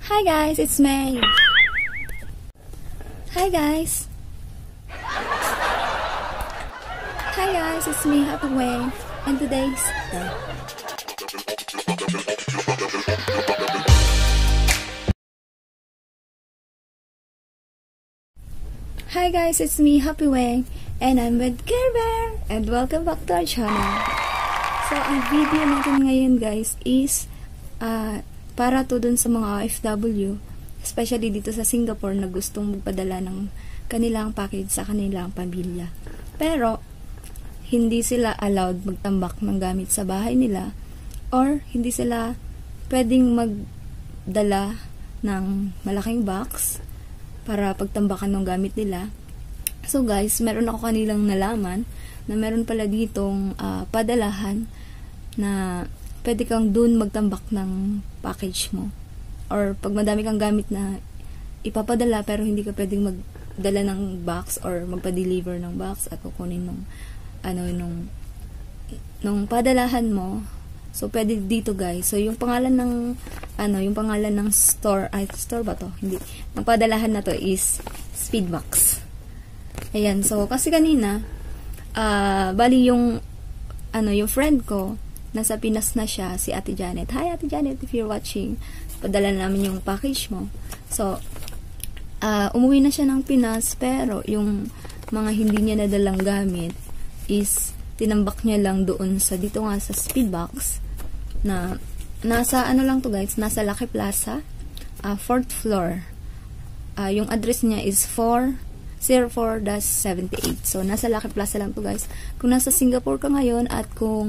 Hi guys, it's May. Hi guys. Hi guys, it's me, Happy Way. And today's Hi guys, it's me, Happy Way. And I'm with Care Bear. And welcome back to our channel. So, ang video natin ngayon guys is para to dun sa mga OFW, especially dito sa Singapore na gustong magpadala ng kanilang package sa kanilang pamilya. Pero, hindi sila allowed magtambak ng gamit sa bahay nila or hindi sila pwedeng magdala ng malaking box para pagtambakan ng gamit nila. So guys, meron ako kanilang nalaman na meron pala ditong padalahan na pwede kang dun magtambak ng package mo. Or pag madami kang gamit na ipapadala pero hindi ka pwedeng magdala ng box or magpa-deliver ng box at kukunin nung padalahan mo. So pwede dito guys. So yung pangalan ng store, store ba to? Hindi. Ang padalahan na to is Speedbox. Ayan, so kasi kanina bali yung friend ko nasa Pinas na siya, si Ate Janet. Hi Ate Janet, if you're watching. Padala namin yung package mo. So, umuwi na siya ng Pinas, pero yung mga hindi niya nadalang gamit is tinambak niya lang doon sa, dito nga sa Speedbox, na nasa, lang to guys, nasa Lucky Plaza, 4th floor. Yung address niya is 404-78. So, nasa Lucky Plaza lang to guys. Kung nasa Singapore ka ngayon at kung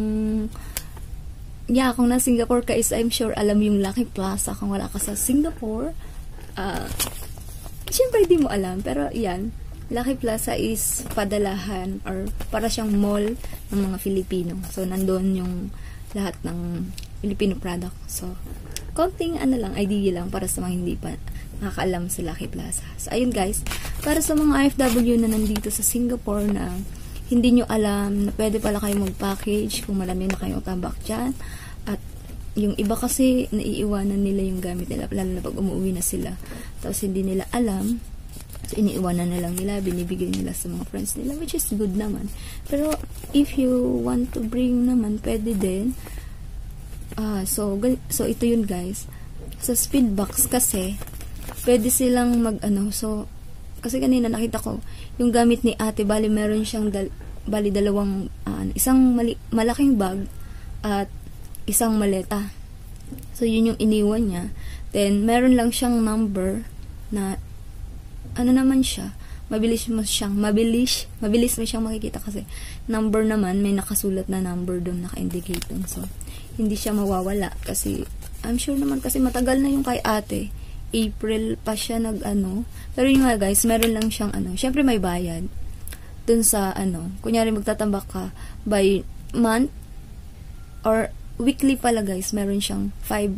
nasa Singapore ka is I'm sure alam yung Lucky Plaza. Kung wala ka sa Singapore, syempre di mo alam. Pero yan, Lucky Plaza is padalahan or para siyang mall ng mga Filipino. So, nandoon yung lahat ng Filipino product. So, konting idea lang para sa mga hindi pa nakakaalam sa Lucky Plaza. So, ayun guys, para sa mga OFW na nandito sa Singapore na hindi nyo alam na pwede pala kayong mag-package kung marami na kayong tambak dyan. At yung iba kasi naiiwanan nila yung gamit nila, lalo na pag umuwi na sila. Tapos hindi nila alam. So, iniiwanan na lang nila, binibigay nila sa mga friends nila, which is good naman. Pero, if you want to bring naman, pwede din. So ito yun guys. Sa Speedbox kasi, pwede silang so, kasi kanina nakita ko, yung gamit ni ate, bali meron siyang dalawang, isang malaking bag at isang maleta. So, yun yung iniwan niya. Then, meron lang siyang number na, naman siya, mabilis mo siyang makikita kasi number naman, may nakasulat na number doon, naka-indicate doon. So, hindi siya mawawala kasi, I'm sure naman kasi matagal na yung kay ate. April pa siya pero yung nga guys, meron lang siyang syempre may bayad dun sa kunyari magtatambak ka by month or weekly pala guys, meron siyang $5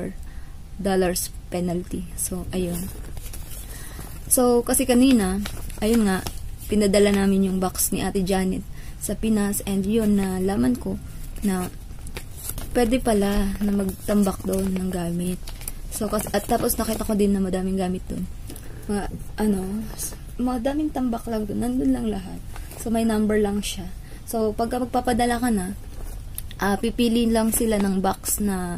penalty. So ayun, so kasi kanina ayun nga, pinadala namin yung box ni Ate Janet sa Pinas, and yun na laman ko na pwede pala na magtambak doon ng gamit. So, at tapos nakita ko din na madaming gamit doon. Madaming tambak lang doon. Nandun lang lahat. So, may number lang siya. So, pagka magpapadala ka na, pipili lang sila ng box na,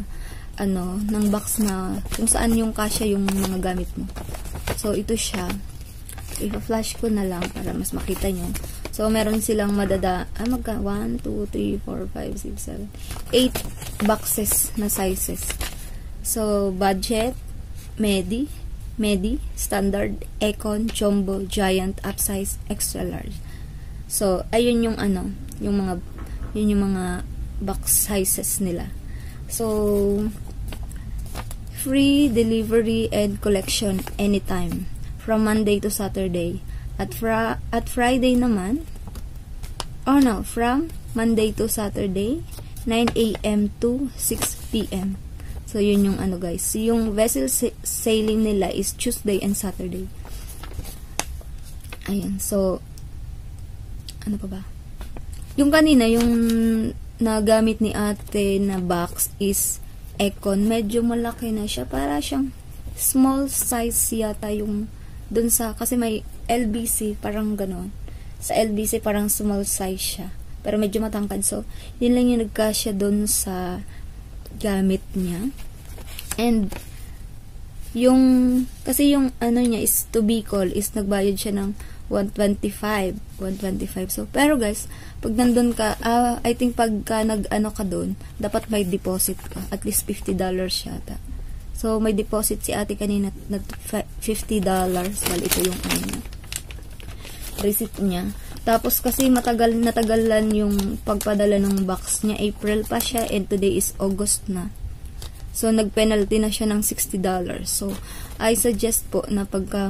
kung saan yung kasya yung mga gamit mo. So, ito siya. I-flash ko na lang para mas makita nyo. So, meron silang 1, 2, 3, 4, 5, 6, 7, 8 boxes na sizes. So, budget, medi, standard, econ, jumbo, giant, upsize, extra large. So, ayun yung yung mga box sizes nila. So, free delivery and collection anytime from Monday to Saturday. At Friday naman, from Monday to Saturday, 9 a.m. to 6 p.m. So, yun yung guys. Yung vessel sailing nila is Tuesday and Saturday. Ayan. So, ano pa ba? Yung kanina, yung nagamit ni ate na box is Econ. Medyo malaki na siya. Para siyang small size yata yung dun sa, kasi may LBC, parang ganon. Sa LBC, parang small size siya. Pero medyo matangkad. So, yun lang yung nagkasya dun sa gamit niya. And, kasi yung ano niya is to Bicol, is nagbayad siya ng 125. So, pero guys, pag nandun ka, I think pagka nag-ano ka dun, dapat may deposit ka. At least $50 yata. So, may deposit si ate kanina na $50. Well, ito yung ano niya. Receipt niya. Tapos, kasi natagalan yung pagpadala ng box niya. April pa siya and today is August na. So, nag-penalty na siya ng $60. So, I suggest po na pagka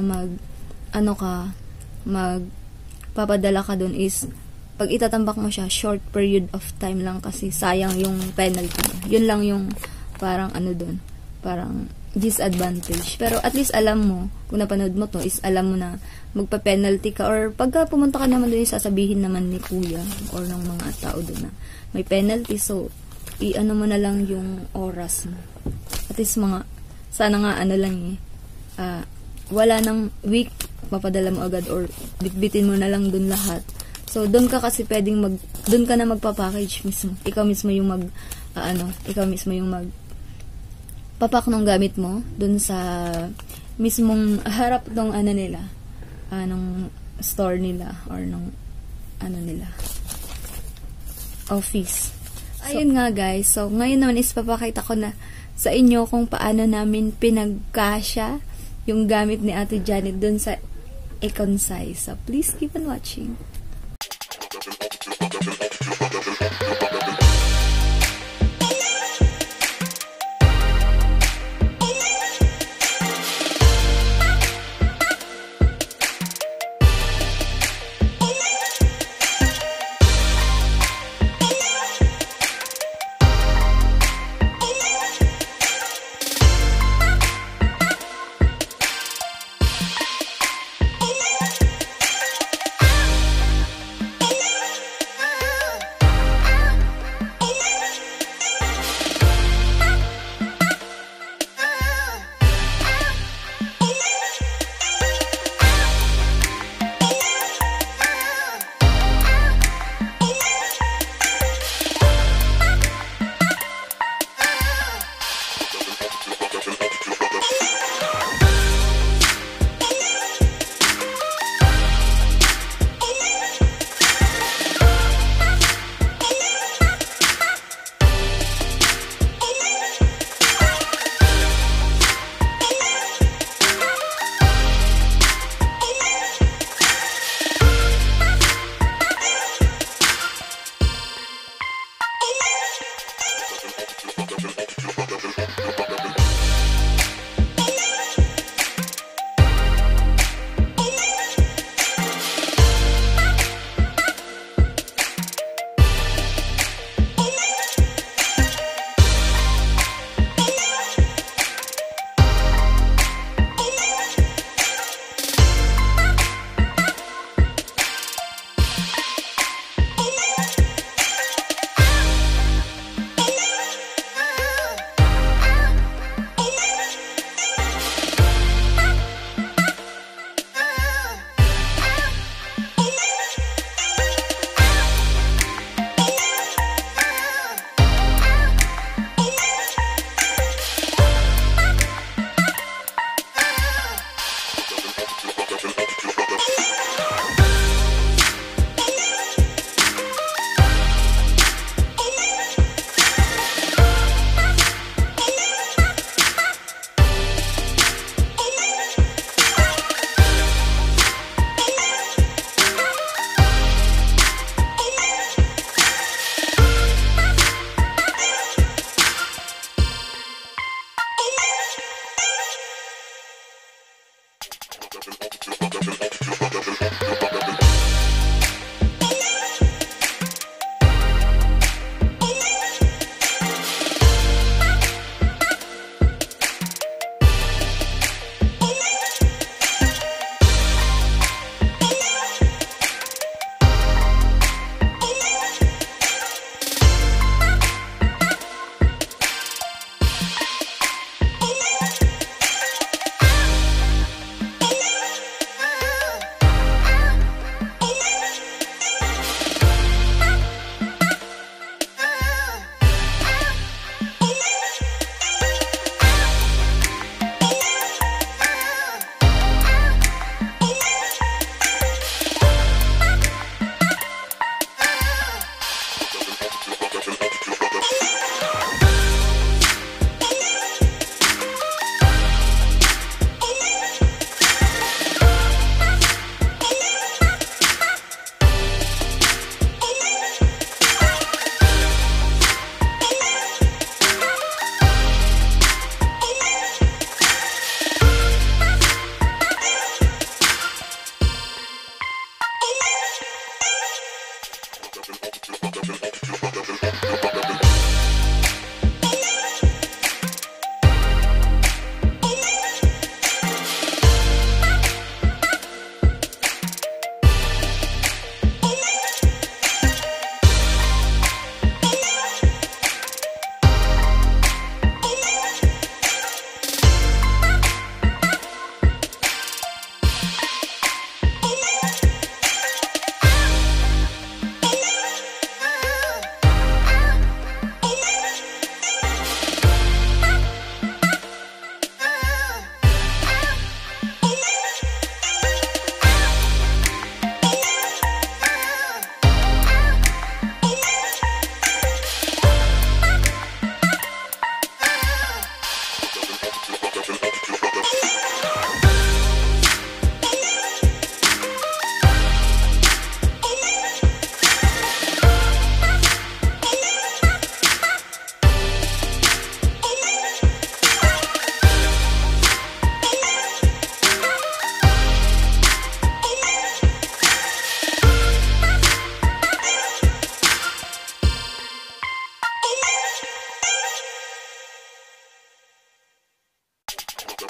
magpapadala ka dun is, pag itatambak mo siya, short period of time lang kasi sayang yung penalty. Yun lang yung parang ano dun, parang disadvantage. Pero at least alam mo, kung napanood mo to, is alam mo na magpa-penalty ka, or pagka pumunta ka naman dun, sasabihin naman ni kuya or ng mga tao dun na may penalty. So, i-ano mo na lang yung oras mo. At least sana nga ano lang wala nang week, mapadala mo agad or bitbitin mo na lang dun lahat. So, dun ka kasi pwedeng dun ka na magpa-package mismo. Ikaw mismo yung papak ng gamit mo dun sa mismong harap ng nila, ng store nila or ng nila, office. Ayun nga guys, so ngayon naman is papakita ko na sa inyo kung paano namin pinagkasya yung gamit ni Ate Janet dun sa Econsai. So please keep on watching.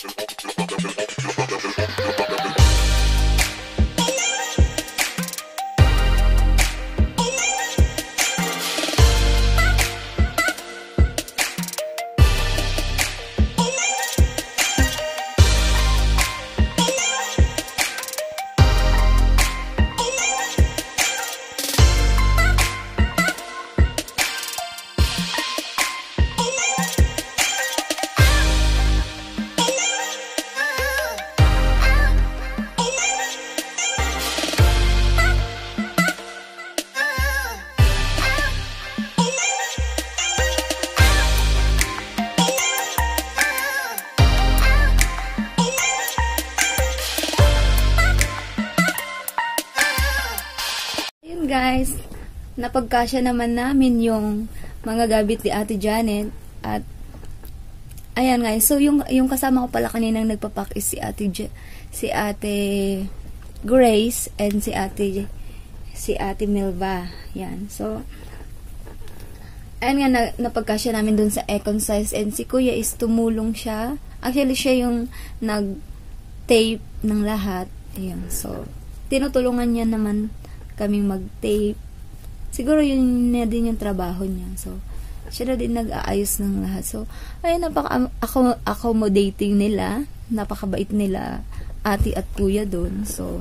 Guys, napagkasya naman namin yung mga gamit ni Ate Janet at ayan guys, so yung kasama ko pala kaninang nagpapak is si Ate Grace and si Ate Milva. Yan. So ayan nga, napagkasya namin dun sa Econ size and si Kuya is tumulong siya. Actually, siya yung nag-tape ng lahat. Ayan. So tinutulungan niya naman kaming mag-tape. Siguro yun na din yung trabaho niya. So, siya na din nag-aayos ng lahat. So, ay napaka-accommodating nila. Napakabait nila ate at kuya doon. So,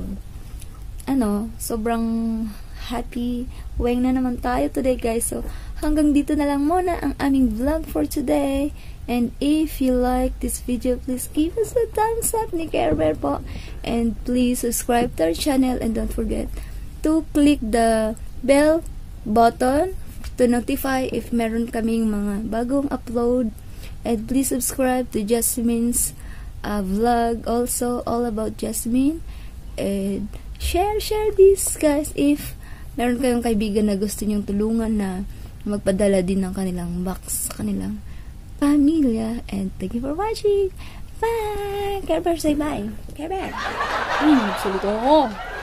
sobrang happy. Weng na naman tayo today, guys. So, hanggang dito na lang muna ang aming vlog for today. And if you like this video, please give us a thumbs up ni Care Bear po. And please subscribe to our channel and don't forget to click the bell button to notify if meron kaming mga bagong upload. And please subscribe to Jasmine's vlog also, all about Jasmine. And share this, guys, if meron kayong kaibigan na gusto nyong tulungan na magpadala din ng kanilang box sa kanilang pamilya. And thank you for watching. Bye! Care Bear, say bye. Care Bear. Salito ako.